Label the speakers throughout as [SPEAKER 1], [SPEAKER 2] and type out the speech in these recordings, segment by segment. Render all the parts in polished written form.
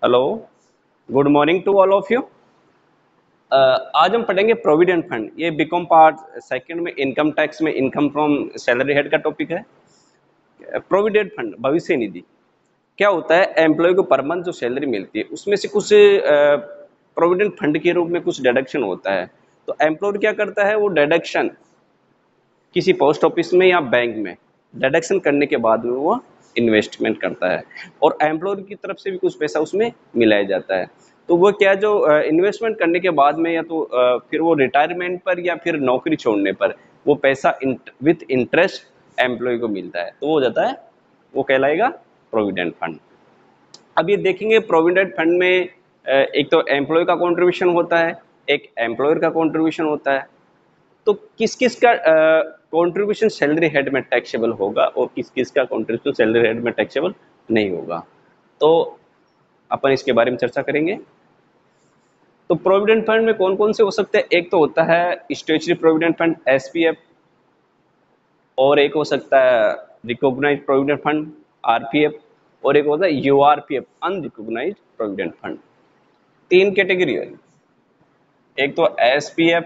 [SPEAKER 1] Hello, good morning to all of you. आज हम पढ़ेंगे प्रोविडेंट फंड। ये बीकॉम पार्ट सेकंड में इनकम टैक्स में इनकम फ्रॉम सैलरी हेड का टॉपिक है। प्रोविडेंट फंड भविष्य निधि क्या होता है? एम्प्लॉय को पर मंथ जो सैलरी मिलती है उसमें से कुछ प्रोविडेंट फंड के रूप में कुछ डिडक्शन होता है। तो एम्प्लॉयर क्या करता है, वो डिडक्शन किसी पोस्ट ऑफिस में या बैंक में डिडक्शन करने के बाद में वो इन्वेस्टमेंट करता है और एम्प्लॉयर की तरफ से भी कुछ पैसा उसमें मिलाया जाता है। तो वो क्या, जो इन्वेस्टमेंट करने के बाद में या तो फिर वो रिटायरमेंट पर या फिर नौकरी छोड़ने पर वो पैसा विथ इंटरेस्ट एम्प्लॉय को मिलता है, तो वो हो जाता है, वो कहलाएगा प्रोविडेंट फंड। अब ये देखेंगे प्रोविडेंट फंड में एक तो एम्प्लॉय का कंट्रीब्यूशन होता है, एक एम्प्लॉयर का कंट्रीब्यूशन होता है। तो किस किस का कंट्रीब्यूशन सैलरी हेड में टैक्सेबल होगा और किस किस का कंट्रीब्यूशन सैलरी हेड में टैक्सेबल नहीं होगा, तो अपन इसके बारे में चर्चा करेंगे। तो प्रोविडेंट फंड में कौन कौन से हो सकते हैं? एक तो होता है स्टैट्यूटरी प्रोविडेंट फंड एसपीएफ, और एक हो सकता है रिकॉग्नाइज्ड प्रोविडेंट फंड आरपीएफ, और एक होता है यूआरपीएफ अनरिकॉग्नाइज्ड प्रोविडेंट फंड। तीन कैटेगरी है, एक तो एसपीएफ,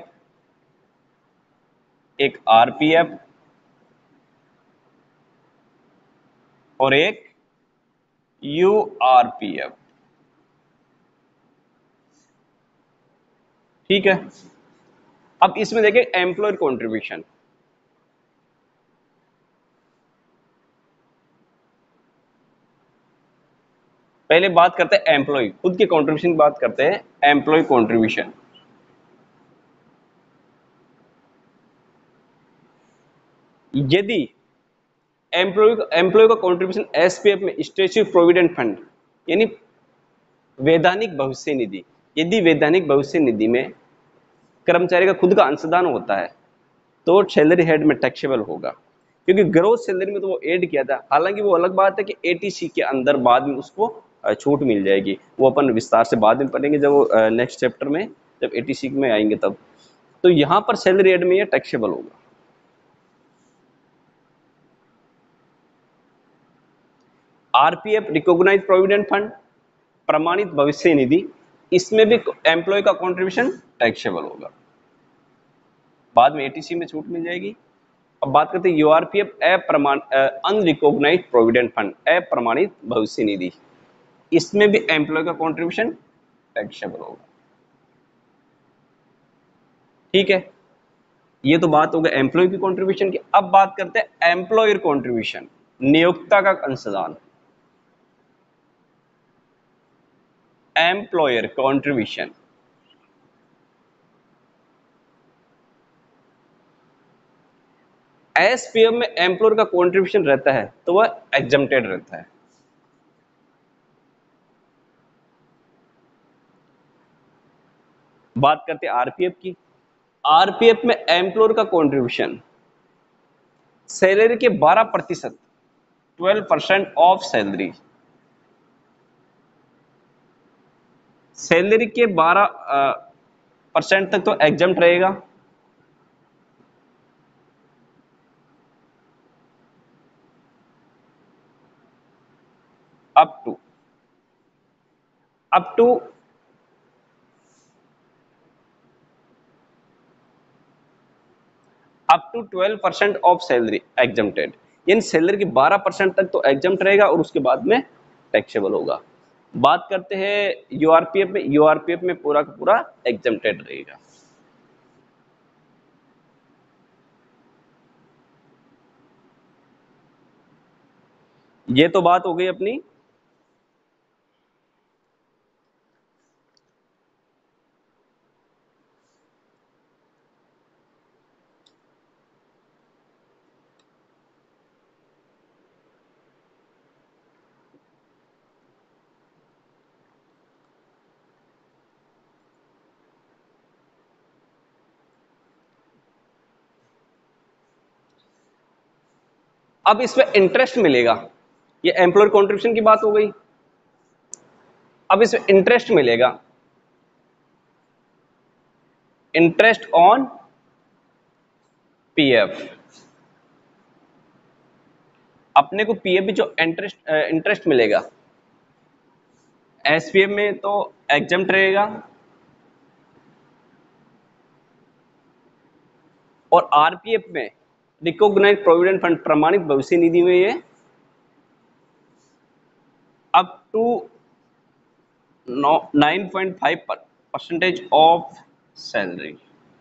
[SPEAKER 1] एक आरपीएफ और एक यूआरपीएफ। ठीक है। अब इसमें देखिए एम्प्लॉयर कंट्रीब्यूशन। पहले बात करते हैं एम्प्लॉय खुद के कंट्रीब्यूशन की बात करते हैं। एम्प्लॉय कंट्रीब्यूशन, यदि एम्प्लॉय का कंट्रीब्यूशन एसपीएफ में स्टैट्यूटरी प्रोविडेंट फंड यानी वैधानिक भविष्य निधि, यदि वैधानिक भविष्य निधि में कर्मचारी का खुद का अंशदान होता है तो सैलरी हेड में टैक्सेबल होगा, क्योंकि ग्रोथ सैलरी में तो वो ऐड किया था। हालांकि वो अलग बात है कि एटीसी के अंदर बाद में उसको छूट मिल जाएगी, वो अपन विस्तार से बाद में पढ़ेंगे जब वो नेक्स्ट चैप्टर में जब एटीसी में आएंगे तब। तो यहाँ पर सैलरी हेड में ये टैक्सेबल होगा। आरपीएफ रिकॉग्नाइज्ड प्रोविडेंट फंड प्रमाणित भविष्य निधि, इसमें भी एम्प्लॉय का कंट्रीब्यूशन टैक्सेबल होगा, बाद में एटीसी में छूट मिल जाएगी। अब बात करते हैं यूआरपीएफ अनरिकॉग्नाइज्ड प्रोविडेंट फंड अप्रमाणित भविष्य निधि, इसमें भी एम्प्लॉय का कंट्रीब्यूशन टैक्सेबल होगा। ठीक है, ये तो बात हो गई एम्प्लॉय की कंट्रीब्यूशन की। अब बात करते हैं एम्प्लॉयर कंट्रीब्यूशन, नियोक्ता का अंशदान। एम्प्लॉयर कंट्रीब्यूशन, एसपीएफ में एम्प्लॉयर का कंट्रीब्यूशन रहता है तो वह एग्जम्प्टेड रहता है। बात करते हैं आरपीएफ की। आरपीएफ में एम्प्लॉयर का कंट्रीब्यूशन सैलरी के 12%, 12% ऑफ सैलरी, सैलरी के 12% तक तो एग्जम्प्ट रहेगा। Up to up to up to 12% of salary exempted, यानी सैलरी के 12% तक तो एग्जम्प्ट रहेगा और उसके बाद में टैक्सेबल होगा। बात करते हैं यूआरपीएफ में। यूआरपीएफ में पूरा का पूरा एग्जम्प्टेड रहेगा। ये तो बात हो गई अपनी। अब इसमें इंटरेस्ट मिलेगा, ये एम्प्लॉयर कंट्रीब्यूशन की बात हो गई। अब इसमें इंटरेस्ट मिलेगा, इंटरेस्ट ऑन पीएफ। अपने को पीएफ भी जो इंटरेस्ट मिलेगा, एसपीएफ में तो एग्जम्प्ट रहेगा, और आरपीएफ में रिकॉग्नाइज्ड प्रोविडेंट फंड प्रमाणित भविष्य निधि में ये up to 9.5% of salary,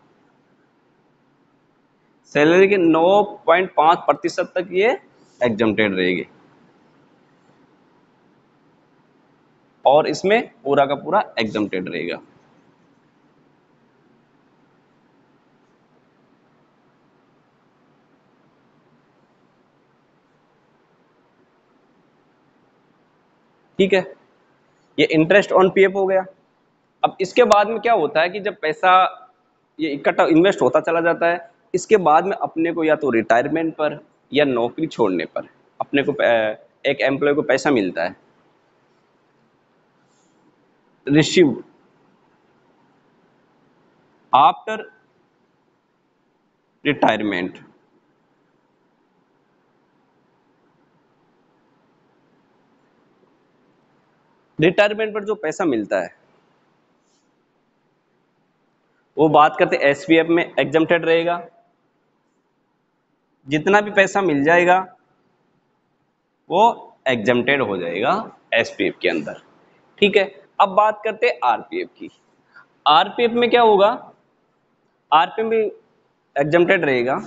[SPEAKER 1] salary के 9.5% तक ये एग्जम्प्टेड रहेगी, और इसमें पूरा का पूरा एग्जम्प्टेड रहेगा। ठीक है, ये इंटरेस्ट ऑन पीएफ हो गया। अब इसके बाद में क्या होता है कि जब पैसा ये इकट्ठा इन्वेस्ट होता चला जाता है, इसके बाद में अपने को या तो रिटायरमेंट पर या नौकरी छोड़ने पर अपने को एक एम्प्लॉय को पैसा मिलता है, रिसीव्ड आफ्टर रिटायरमेंट। रिटायरमेंट पर जो पैसा मिलता है वो बात करते एसपीएफ में एग्जम्प्टेड रहेगा, जितना भी पैसा मिल जाएगा वो एग्जम्प्टेड हो जाएगा एसपीएफ के अंदर। ठीक है, अब बात करते हैं आरपीएफ की। आरपीएफ में क्या होगा, आरपीएफ में एग्जम्प्टेड रहेगा,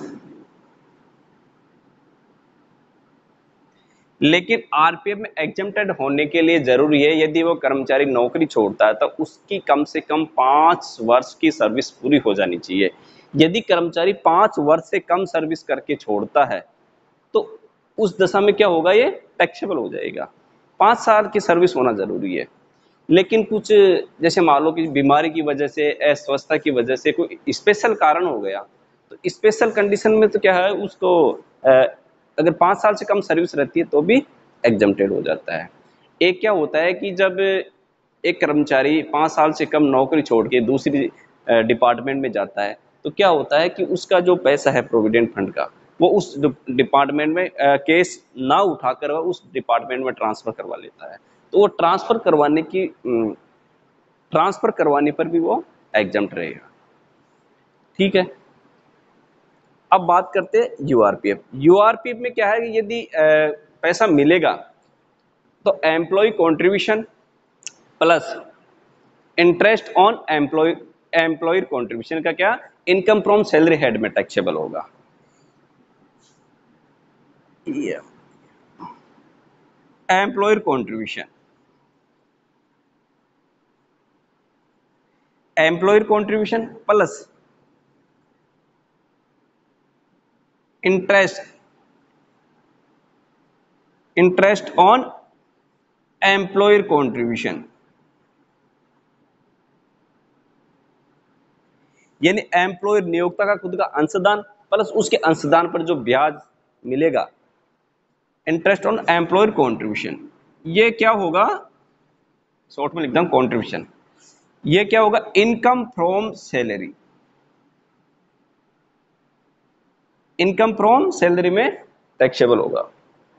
[SPEAKER 1] लेकिन आरपीएफ में एग्जम्प्टेड होने के लिए जरूरी है यदि वो कर्मचारी नौकरी छोड़ता है तो उसकी कम से कम 5 वर्ष की सर्विस पूरी हो जानी चाहिए। यदि कर्मचारी 5 वर्ष से कम सर्विस करके छोड़ता है तो उस दशा में क्या होगा, ये टैक्सेबल हो जाएगा। 5 साल की सर्विस होना जरूरी है, लेकिन कुछ जैसे मान लो कि बीमारी की वजह से, अस्वस्थता की वजह से कोई स्पेशल कारण हो गया, तो स्पेशल कंडीशन में तो क्या है उसको अगर 5 साल से कम सर्विस रहती है तो भी एग्जम्प्टेड हो जाता है। एक क्या होता है कि जब एक कर्मचारी 5 साल से कम नौकरी छोड़ के दूसरी डिपार्टमेंट में जाता है तो क्या होता है कि उसका जो पैसा है प्रोविडेंट फंड का वो उस डिपार्टमेंट में केस ना उठाकर वह उस डिपार्टमेंट में ट्रांसफर करवा लेता है, तो वो ट्रांसफर करवाने पर भी वो एग्जम्प्ट रहेगा। ठीक है, अब बात करते हैं यूआरपीएफ। यूआरपीएफ में क्या है कि यदि पैसा मिलेगा तो employee contribution plus interest on employer contribution का क्या इनकम फ्रॉम सैलरी हेड में टैक्सेबल होगा। Employer contribution, employer contribution plus interest on employer contribution, यानी एम्प्लॉयर नियोक्ता का खुद का अंशदान प्लस उसके अंशदान पर जो ब्याज मिलेगा, इंटरेस्ट ऑन एम्प्लॉयर कंट्रीब्यूशन। ये क्या होगा, शॉर्ट में लिखता हूं कंट्रीब्यूशन, ये क्या होगा income from salary, income from salary में टैक्सेबल होगा।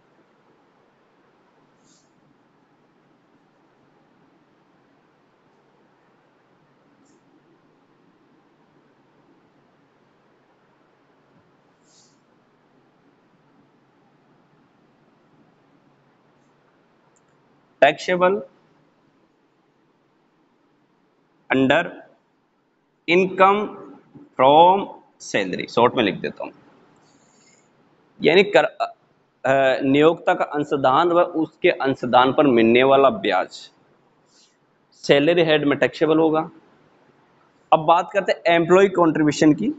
[SPEAKER 1] Taxable under income from salary, short में लिख देता हूं, यानी नियोक्ता का अंशदान व उसके अंशदान पर मिलने वाला ब्याज सैलरी हेड में टैक्सेबल होगा। अब बात करते हैं एम्प्लॉय कंट्रीब्यूशन की,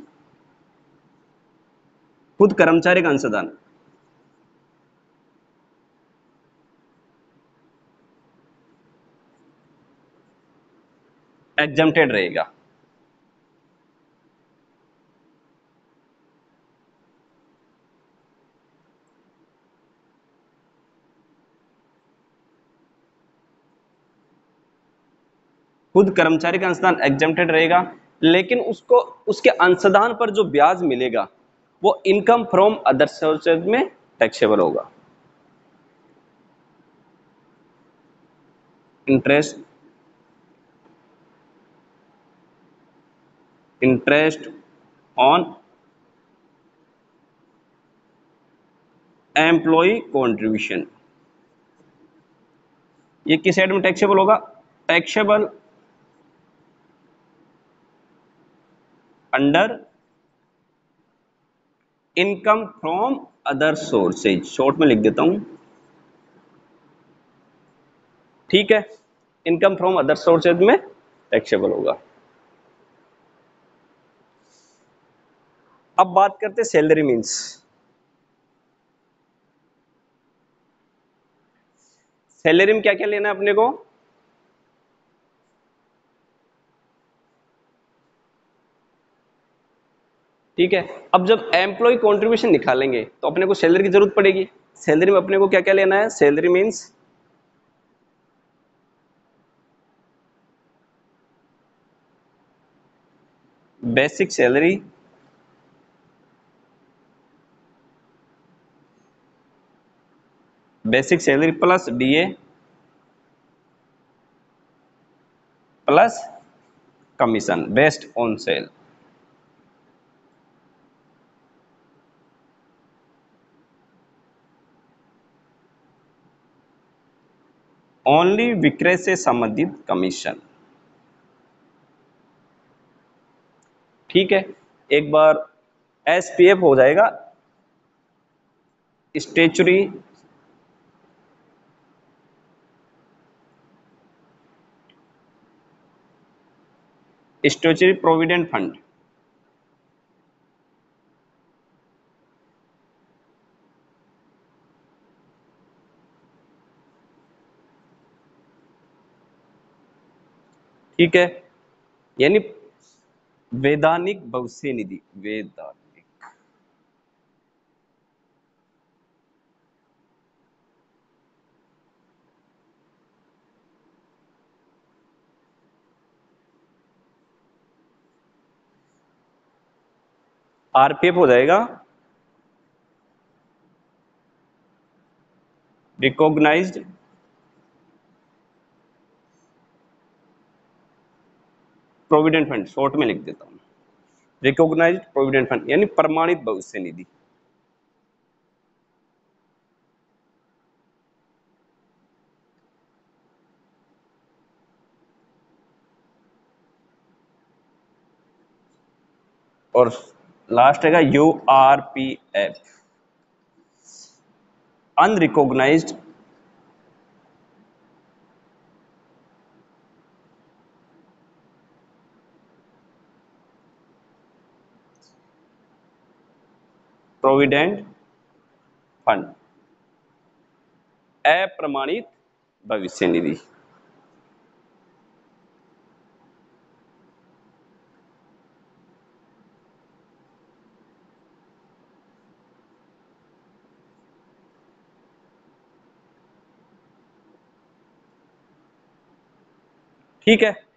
[SPEAKER 1] खुद कर्मचारी का अंशदान, एग्जम्प्टेड रहेगा। खुद कर्मचारी का अंशदान एग्जम्प्टेड रहेगा, लेकिन उसको उसके अंशदान पर जो ब्याज मिलेगा वो इनकम फ्रॉम अदर सोर्सेज में टैक्सेबल होगा। इंटरेस्ट ऑन एम्प्लॉय कॉन्ट्रीब्यूशन, ये किस साइड में टैक्सेबल होगा? Taxable under income from other sources, short में लिख देता हूं, ठीक है, इनकम फ्रॉम अदर सोर्सेज में टैक्सेबल होगा। अब बात करते हैं सैलरी मीन्स। सैलरी में क्या क्या लेना है अपने को? ठीक है, अब जब एम्प्लॉय कंट्रीब्यूशन निकालेंगे तो अपने को सैलरी की जरूरत पड़ेगी। सैलरी में अपने को क्या क्या लेना है? Salary means basic salary plus DA plus commission based on sale. Only विक्रय से संबंधित कमीशन। ठीक है, एक बार एसपीएफ हो जाएगा, स्टेचुरी स्टेचुरी प्रोविडेंट फंड। ठीक है, यानी वैधानिक भविष्य निधि, वैधानिक। आरपीएफ हो जाएगा रिकॉग्नाइज्ड प्रोविडेंट फंड, शॉर्ट में लिख देता हूं, रिकॉग्नाइज्ड प्रोविडेंट फंड यानी प्रमाणित भविष्य निधि। और लास्ट है यूआरपीएफ, अनरिकॉग्नाइज्ड प्रोविडेंट फंड, अप्रमाणित भविष्य निधि। ठीक है।